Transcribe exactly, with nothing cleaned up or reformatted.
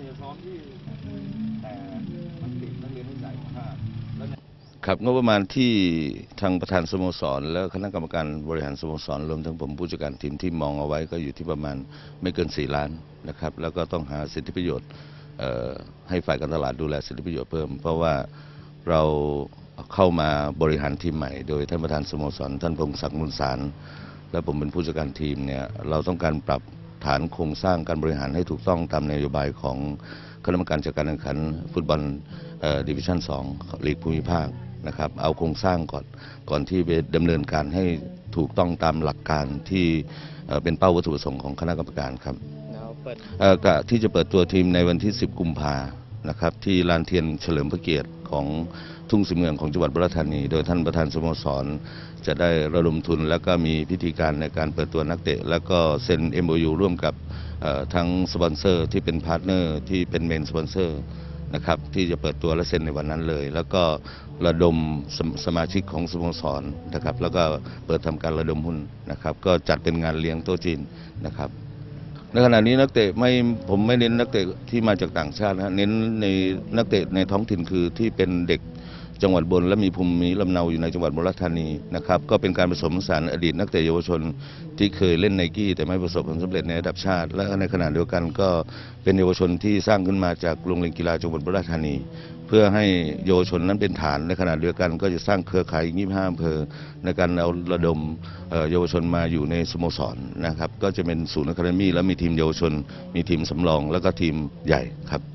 จะซ้อมที่แต่มันติดนักเรียนรุ่นใหญ่ของข้าครับงบประมาณที่ทางประธานสโมสรและคณะกรรมการบริหารสโมสรรวมทั้งผมผู้จัดการทีมที่มองเอาไว้ก็อยู่ที่ประมาณไม่เกินสี่ล้านนะครับแล้วก็ต้องหาสิทธิประโยชน์ให้ฝ่ายการตลาดดูแลสิทธิประโยชน์เพิ่มเพราะว่าเราเข้ามาบริหารทีมใหม่โดยท่านประธานสโมสรท่านพงศักดิ์มูลสารและผมเป็นผู้จัดการทีมเนี่ยเราต้องการปรับฐานโครงสร้างการบริหารให้ถูกต้องตามนโยบายของคณะกรรมการจัดการแข่งขันฟุตบอลดิวิชั่นสองลีกภูมิภาคนะครับเอาโครงสร้างก่อนก่อนที่ไปดำเนินการให้ถูกต้องตามหลักการที่เป็นเป้าวัตถุประสงค์ของคณะกรรมการครับกะที่จะเปิดตัวทีมในวันที่สิบกุมภานะครับที่ลานเทียนเฉลิมพระเกียรติของทุ่งศรีเมืองของจังหวัดอุบลราชธานีโดยท่านประธานสโมสรจะได้ระดมทุนแล้วก็มีพิธีการในการเปิดตัวนักเตะแล้วก็เซ็น เอ็ม โอ ยู ร่วมกับทั้งสปอนเซอร์ที่เป็นพาร์ทเนอร์ที่เป็นเมนสปอนเซอร์นะครับที่จะเปิดตัวและเซ็นในวันนั้นเลยแล้วก็ระดม ส, สมาชิกของสโมสรนะครับแล้วก็เปิดทำการระดมหุ้นนะครับก็จัดเป็นงานเลี้ยงโต๊ะจีนนะครับในขณะนี้นักเตะไม่ผมไม่เน้นนักเตะที่มาจากต่างชาตินะเน้นในนักเตะในท้องถิ่นคือที่เป็นเด็กจังหวัดบนและมีภูมิลำเนาอยู่ในจังหวัดอุบลราชธานีนะครับก็เป็นการผสมผสานอดีตนักเตะเยาวชนที่เคยเล่นไนกี้แต่ไม่ประสบความสำเร็จในระดับชาติและในขณะเดียวกันก็เป็นเยาวชนที่สร้างขึ้นมาจากโรงเรียนกีฬาจังหวัดอุบลราชธานีเพื่อให้เยาวชนนั้นเป็นฐานในขณะเดียวกันก็จะสร้างเครือข่ายยี่สิบห้าอำเภอในการเอาระดมเยาวชนมาอยู่ในสโมสรนะครับก็จะเป็นศูนย์อะคาเดมี่แล้วมีทีมเยาวชนมีทีมสำรองแล้วก็ทีมใหญ่ครับ